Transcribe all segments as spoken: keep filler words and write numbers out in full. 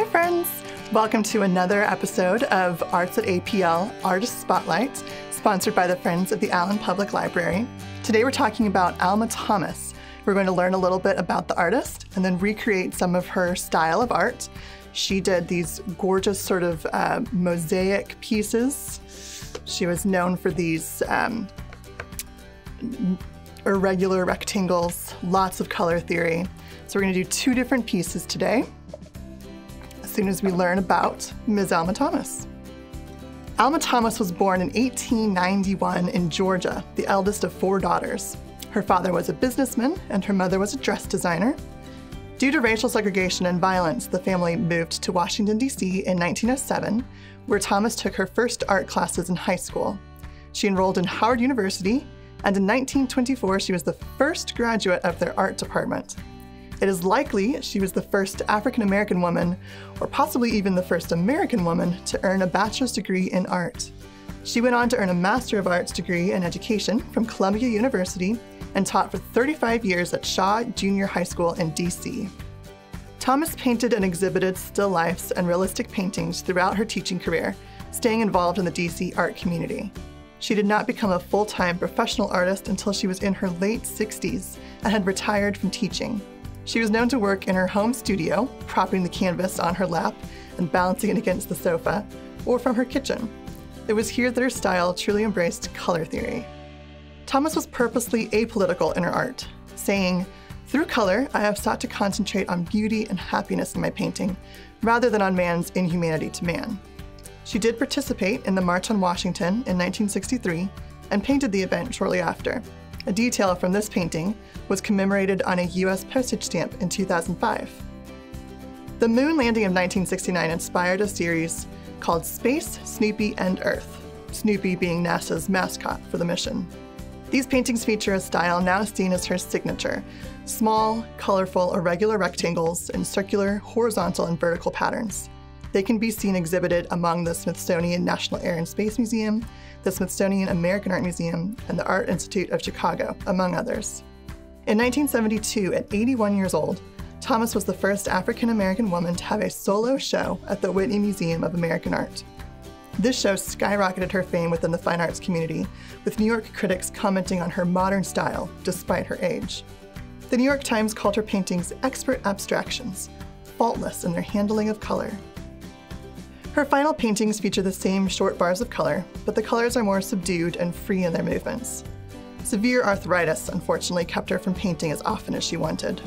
Hi friends! Welcome to another episode of Arts at A P L Artist Spotlight, sponsored by the Friends of the Allen Public Library. Today we're talking about Alma Thomas. We're going to learn a little bit about the artist and then recreate some of her style of art. She did these gorgeous sort of uh, mosaic pieces. She was known for these um, irregular rectangles, lots of color theory. So we're going to do two different pieces today, as soon as we learn about Miz Alma Thomas. Alma Thomas was born in eighteen ninety-one in Georgia, the eldest of four daughters. Her father was a businessman and her mother was a dress designer. Due to racial segregation and violence, the family moved to Washington, D C in nineteen oh seven, where Thomas took her first art classes in high school. She enrolled in Howard University, and in nineteen twenty-four she was the first graduate of their art department. It is likely she was the first African-American woman, or possibly even the first American woman, to earn a bachelor's degree in art. She went on to earn a Master of Arts degree in education from Columbia University and taught for thirty-five years at Shaw Junior High School in D C. Thomas painted and exhibited still lifes and realistic paintings throughout her teaching career, staying involved in the D C art community. She did not become a full-time professional artist until she was in her late sixties and had retired from teaching. She was known to work in her home studio, propping the canvas on her lap and balancing it against the sofa, or from her kitchen. It was here that her style truly embraced color theory. Thomas was purposely apolitical in her art, saying, "Through color, I have sought to concentrate on beauty and happiness in my painting, rather than on man's inhumanity to man." She did participate in the March on Washington in nineteen sixty-three and painted the event shortly after. A detail from this painting was commemorated on a U S postage stamp in two thousand five. The moon landing of nineteen sixty-nine inspired a series called Space, Snoopy, and Earth, Snoopy being NASA's mascot for the mission. These paintings feature a style now seen as her signature: small, colorful, irregular rectangles in circular, horizontal, and vertical patterns. They can be seen exhibited among the Smithsonian National Air and Space Museum, the Smithsonian American Art Museum, and the Art Institute of Chicago, among others. In nineteen seventy-two, at eighty-one years old, Thomas was the first African-American woman to have a solo show at the Whitney Museum of American Art. This show skyrocketed her fame within the fine arts community, with New York critics commenting on her modern style, despite her age. The New York Times called her paintings expert abstractions, faultless in their handling of color. Her final paintings feature the same short bars of color, but the colors are more subdued and free in their movements. Severe arthritis, unfortunately, kept her from painting as often as she wanted.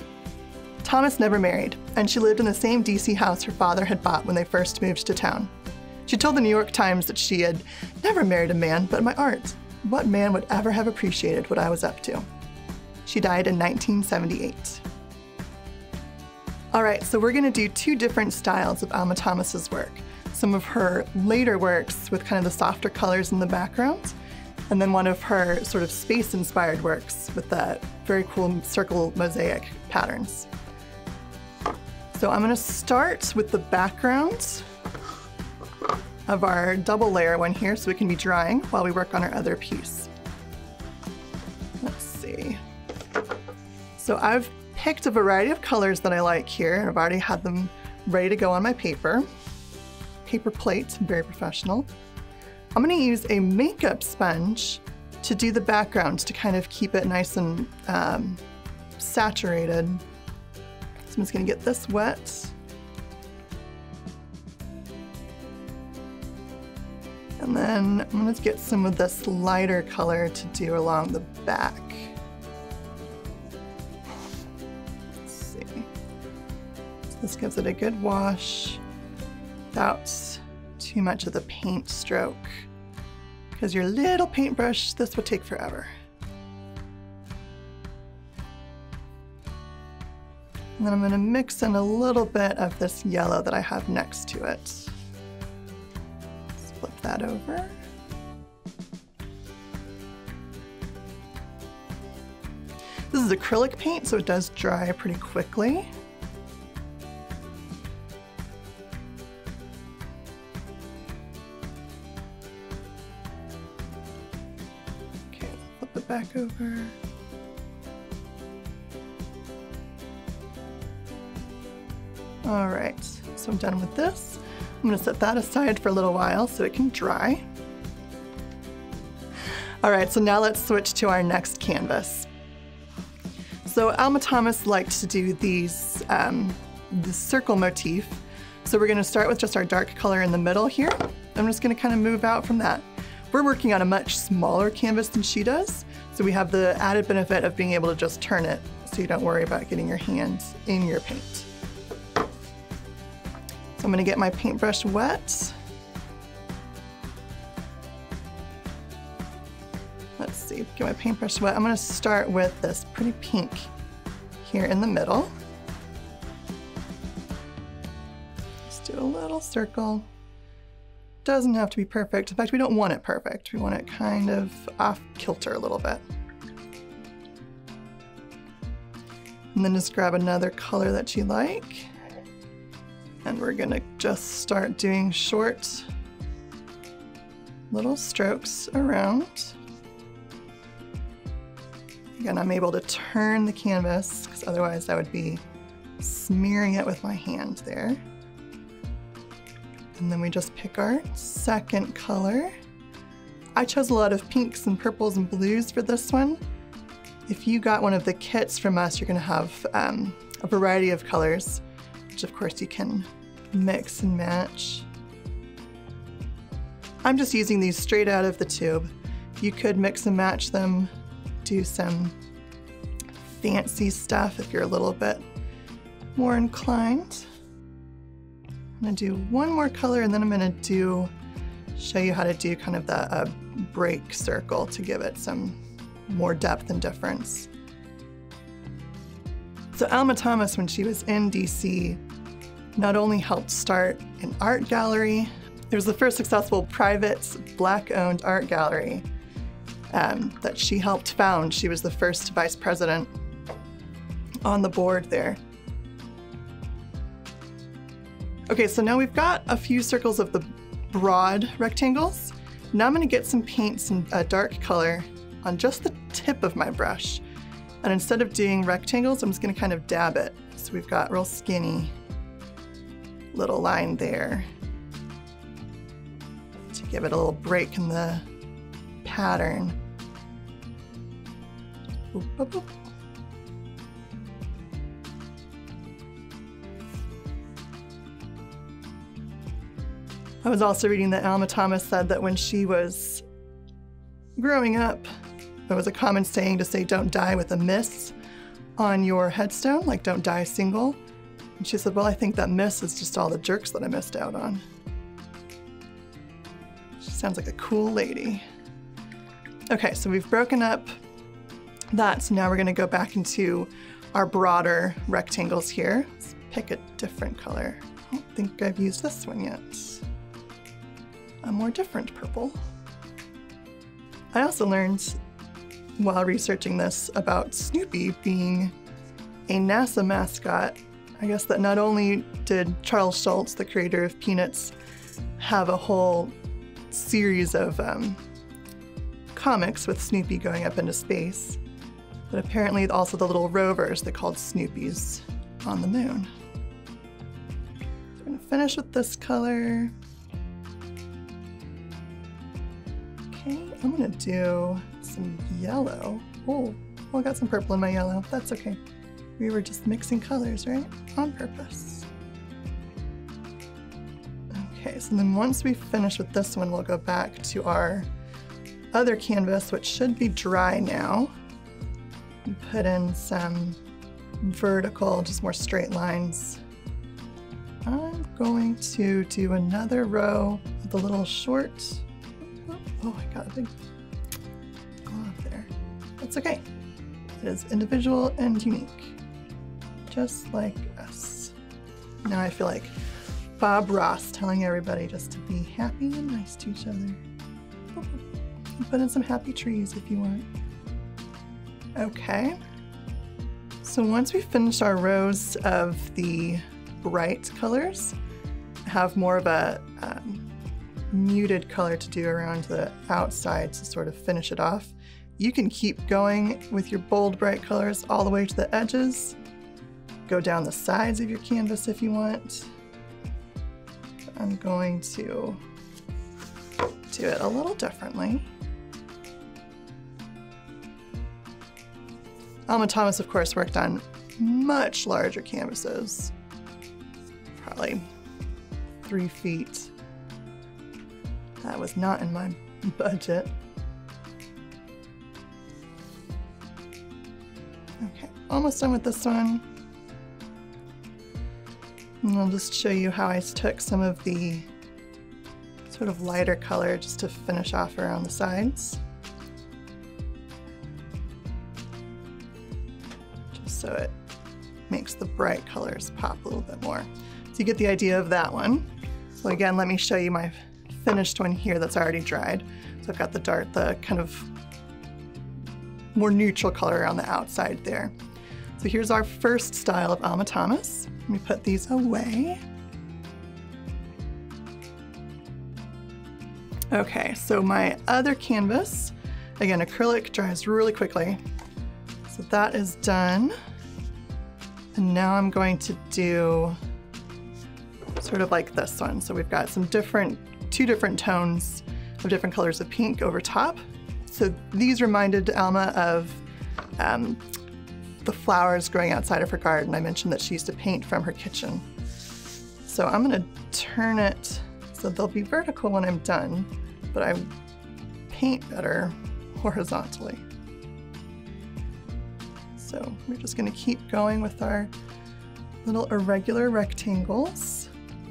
Thomas never married, and she lived in the same D C house her father had bought when they first moved to town. She told the New York Times that she had never married a man but my art. What man would ever have appreciated what I was up to? She died in nineteen seventy-eight. All right, so we're gonna do two different styles of Alma Thomas's work. Some of her later works with kind of the softer colors in the background, and then one of her sort of space-inspired works with the very cool circle mosaic patterns. So I'm gonna start with the background of our double layer one here so it can be drying while we work on our other piece. Let's see. So I've picked a variety of colors that I like here, and I've already had them ready to go on my paper. Paper plate, very professional. I'm gonna use a makeup sponge to do the background to kind of keep it nice and um, saturated. So I'm just gonna get this wet. And then I'm gonna get some of this lighter color to do along the back. This gives it a good wash without too much of the paint stroke. Because your little paintbrush, this would take forever. And then I'm gonna mix in a little bit of this yellow that I have next to it. Let's flip that over. This is acrylic paint, so it does dry pretty quickly. Flip it back over. All right, So I'm done with this. I'm gonna set that aside for a little while so it can dry. All right, so now let's switch to our next canvas. So Alma Thomas liked to do these, um, the circle motif. So we're gonna start with just our dark color in the middle here. I'm just gonna kind of move out from that. We're working on a much smaller canvas than she does, so we have the added benefit of being able to just turn it so you don't worry about getting your hands in your paint. So I'm gonna get my paintbrush wet. Let's see, get my paintbrush wet. I'm gonna start with this pretty pink here in the middle. Just do a little circle. Doesn't have to be perfect. In fact, we don't want it perfect. We want it kind of off kilter a little bit. And then just grab another color that you like. And we're gonna just start doing short little strokes around. Again, I'm able to turn the canvas because otherwise I would be smearing it with my hand there. And then we just pick our second color. I chose a lot of pinks and purples and blues for this one. If you got one of the kits from us, you're gonna have um, a variety of colors, which of course you can mix and match. I'm just using these straight out of the tube. You could mix and match them, do some fancy stuff if you're a little bit more inclined. I'm gonna do one more color and then I'm gonna do, show you how to do kind of the uh, break circle to give it some more depth and difference. So Alma Thomas, when she was in D C, not only helped start an art gallery, it was the first successful private Black-owned art gallery um, that she helped found. She was the first vice president on the board there. Okay, so now we've got a few circles of the broad rectangles. Now I'm gonna get some paint, some uh, dark color on just the tip of my brush. And instead of doing rectangles, I'm just gonna kind of dab it. So we've got real skinny little line there to give it a little break in the pattern. Boop, boop, boop. I was also reading that Alma Thomas said that when she was growing up, there was a common saying to say, don't die with a miss on your headstone, like don't die single. And she said, well, I think that miss is just all the jerks that I missed out on. She sounds like a cool lady. Okay, so we've broken up that, so now we're gonna go back into our broader rectangles here. Let's pick a different color. I don't think I've used this one yet. A more different purple. I also learned while researching this about Snoopy being a NASA mascot. I guess that not only did Charles Schulz, the creator of Peanuts, have a whole series of um, comics with Snoopy going up into space, but apparently also the little rovers they called Snoopies on the moon. So we're gonna finish with this color. Okay, I'm gonna do some yellow. Oh, well, I got some purple in my yellow. That's okay. We were just mixing colors, right? On purpose. Okay, so then once we finish with this one, we'll go back to our other canvas, which should be dry now. And put in some vertical, just more straight lines. I'm going to do another row of the little short. Oh, I got a big glob there. That's okay. It is individual and unique, just like us. Now I feel like Bob Ross telling everybody just to be happy and nice to each other. Put in some happy trees if you want. Okay. So once we finish our rows of the bright colors, have more of a um, muted color to do around the outside to sort of finish it off. You can keep going with your bold bright colors all the way to the edges. Go down the sides of your canvas if you want. I'm going to do it a little differently. Alma Thomas, of course, worked on much larger canvases, probably three feet. That was not in my budget. Okay, almost done with this one. And I'll just show you how I took some of the sort of lighter color just to finish off around the sides. Just so it makes the bright colors pop a little bit more. So you get the idea of that one. So again, let me show you my finished one here that's already dried. So I've got the dark, the kind of more neutral color on the outside there. So here's our first style of Alma Thomas. Let me put these away. Okay, so my other canvas, again, acrylic dries really quickly. So that is done. And now I'm going to do sort of like this one. So we've got some different, two different tones of different colors of pink over top. So these reminded Alma of um, the flowers growing outside of her garden. I mentioned that she used to paint from her kitchen. So I'm gonna turn it so they'll be vertical when I'm done, but I paint better horizontally. So we're just gonna keep going with our little irregular rectangles.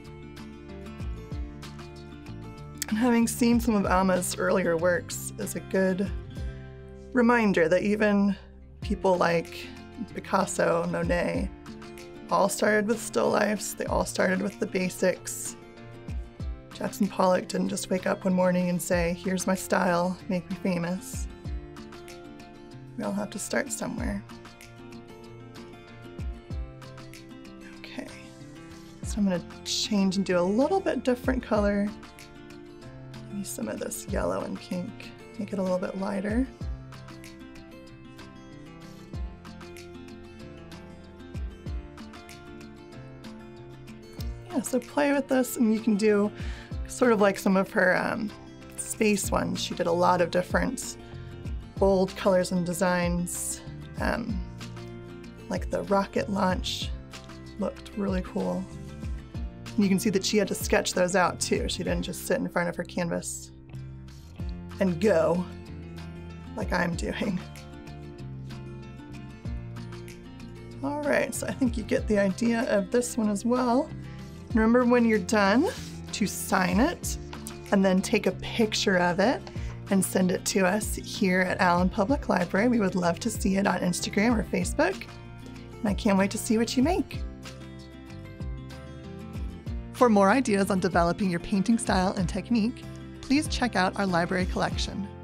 And having seen some of Alma's earlier works is a good reminder that even people like Picasso, Monet, all started with still lifes. They all started with the basics. Jackson Pollock didn't just wake up one morning and say, here's my style, make me famous. We all have to start somewhere. Okay, so I'm gonna change and do a little bit different color. Maybe some of this yellow and pink, make it a little bit lighter. Yeah, so play with this, and you can do sort of like some of her um, space ones. She did a lot of different bold colors and designs. Um, like the rocket launch looked really cool. And you can see that she had to sketch those out too. She didn't just sit in front of her canvas and go like I'm doing. All right, so I think you get the idea of this one as well. Remember when you're done to sign it and then take a picture of it and send it to us here at Allen Public Library. We would love to see it on Instagram or Facebook. And I can't wait to see what you make. For more ideas on developing your painting style and technique, please check out our library collection.